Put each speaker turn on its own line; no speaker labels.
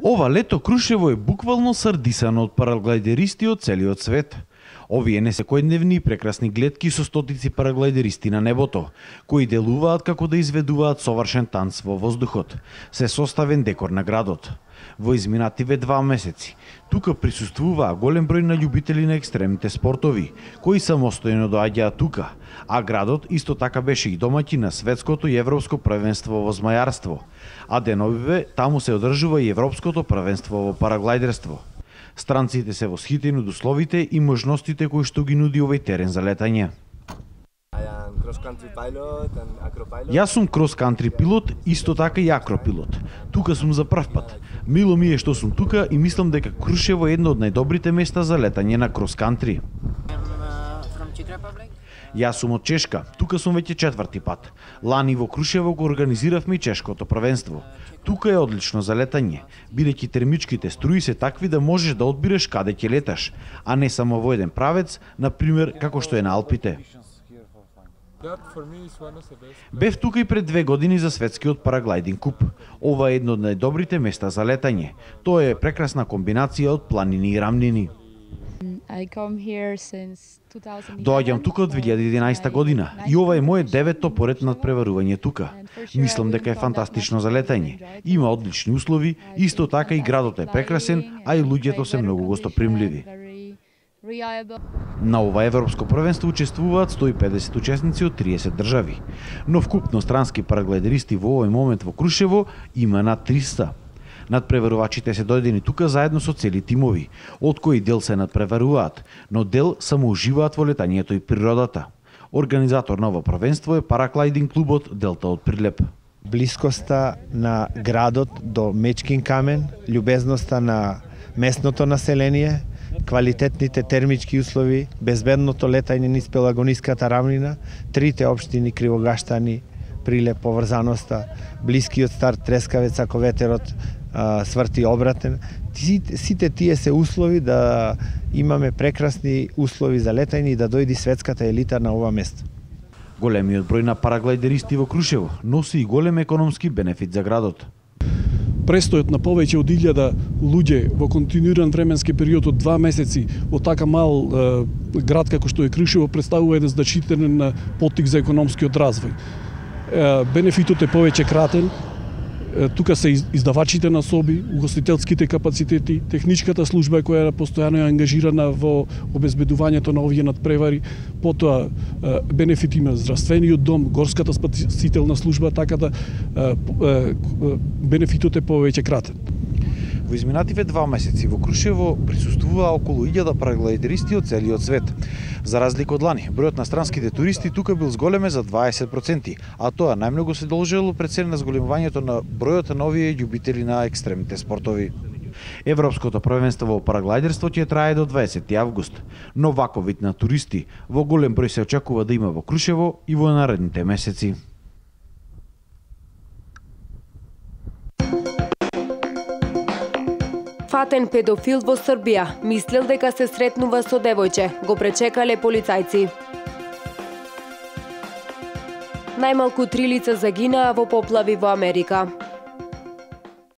Ова лето Крушево е буквално сардисано од параглайдеристи од целиот свет. Овие не секојдневни и прекрасни гледки со стотици параглайдеристи на небото, кои делуваат како да изведуваат совршен танц во воздухот, се составен декор на градот. Во изминативе 2 месеци, тука присуствуваа голем број на љубители на екстремните спортови, кои самостојно доаѓаат тука, а градот исто така беше и домаќин на светското и европско првенство во змајарство, а деновиве таму се одржува и европското првенство во параглайдерство. Странците се восхитени од условите и можностите кои што ги нуди овој терен за летање. Јас сум крос-кантри пилот, исто така и акропилот. Тука сум за прв пат. Мило ми е што сум тука и мислам дека Крушево е едно од најдобрите места за летање на крос-кантри. Јас сум од Чешка, тука сум веќе 4-ти пат. Лани во Крушево го организиравме и чешкото првенство. Тука е одлично за летање, бидејќи термичките струи се такви да можеш да одбираш каде ќе леташ, а не само во еден правец, на пример како што е на Алпите. Бев тука и пред 2 години за светскиот параглайдинг куп. Ова е едно од најдобрите места за летање. Тоа е прекрасна комбинација од планини и рамнини. Доаѓам тука од 2011 година и ова е мојот 9-то поред надпреварување тука. Мислам дека е фантастично за летање. Има одлични услови, исто така и градот е прекрасен, а и луѓето се многу гостопримливи. На ова европско првенство учествуваат 150 учесници од 30 држави, но вкупно странски параглайдеристи во овој момент во Крушево има над 300. Надпреварувачите се дојдени тука заедно со цели тимови, од кои дел се надпреваруваат, но дел само уживаат во летањето и природата. Организатор на ова првенство е параглайдинг клубот Делта од Прилеп.
Блискоста на градот до Мечкин камен, љубезноста на местното население, квалитетните термички услови, безбедното летање низ Пелагониската рамнина, 3 општини Кривогаштани, Прилеп, поврзаноста, блискиот старт Трескавец ако ветерот сврти обратен. Сите тие се услови да имаме прекрасни услови за летање и да дојди светската елита на ова место.
Големиот број на параглайдеристи во Крушево носи и голем економски бенефит за градот.
Престојот на повеќе од 1000 луѓе во континуиран временски период од 2 месеци во така мал град како што е Крушево представува еден значителен поттик за економскиот развој. Бенефитот е повеќе кратен. Тука се издавачите на соби, угостителските капацитети, техничката служба која постојано е ангажирана во обезбедувањето на овие надпревари, потоа бенефит има здравствениот дом, горската спасителна служба, така да бенефитот е повеќе кратен.
Во изминативе 2 месеци во Крушево присуствуваа околу 1000 параглайдеристи од целиот свет. За разлика од лани, бројот на странските туристи тука бил зголеме за 20%, а тоа најмногу се должело пред се на зголемувањето на бројот на овие љубители на екстремните спортови. Европското првенство во параглайдерство ќе трае до 20 август, но ваков вид на туристи во голем број се очекува да има во Крушево и во наредните месеци.
Фатен педофил во Србија мислел дека се сретнува со девојче, го пречекале полицајци. Најмалку 3 лица загинаа во поплави во Америка.